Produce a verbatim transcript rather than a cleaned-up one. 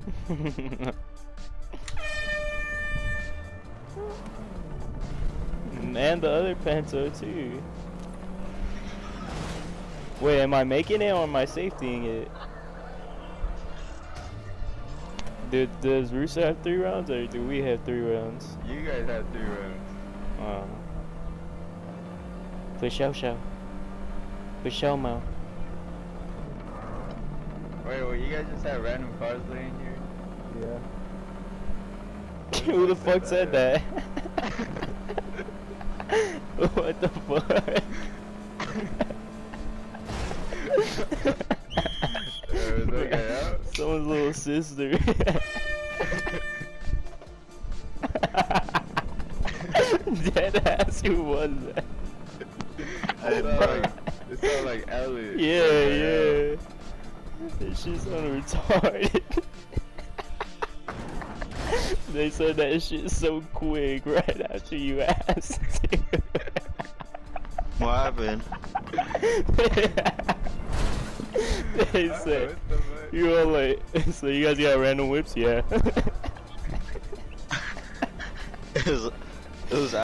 And the other Pinto too. Wait, am I making it or am I safetying it? Did, does Russo have three rounds or do we have three rounds? You guys have three rounds. Uh, for show show. For show mo. Wait, well, you guys just have random cars laying here? Yeah. Who the fuck said that? What the fuck? Uh, is that guy out? Someone's little sister. Dead ass, who was that? It sounded like, it sounded like Elliot. Yeah, yeah. That shit's retarded. They said that shit so quick right after you asked. What happened? They said, you all like, so you guys got random whips? Yeah. It was, it was